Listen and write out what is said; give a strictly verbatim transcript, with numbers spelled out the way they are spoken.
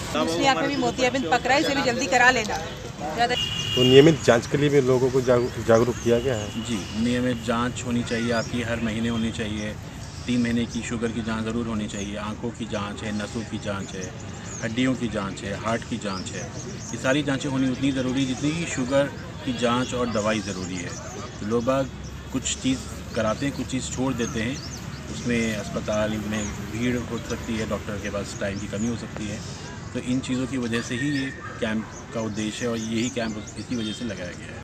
दूसरी आँख में भी मोतियाबिंद पक रहा है, इसे भी जल्दी करा लेना। तो नियमित जांच के लिए भी लोगों को जागरूक किया गया है? जी, नियमित जांच होनी चाहिए आपकी, हर महीने होनी चाहिए। तीन महीने की शुगर की जांच ज़रूर होनी चाहिए। आँखों की जांच है, नसों की जांच है, हड्डियों की जांच है, हार्ट की जांच है। ये सारी जांचें होनी उतनी ज़रूरी जितनी कि शुगर की जांच और दवाई ज़रूरी है। तो लोग बाग कुछ चीज़ कराते हैं, कुछ चीज़ छोड़ देते हैं। उसमें अस्पताल में भीड़ हो सकती है, डॉक्टर के पास टाइम की कमी हो सकती है। तो इन चीज़ों की वजह से ही ये कैंप का उद्देश्य है और यही कैंप इसी वजह से लगाया गया है।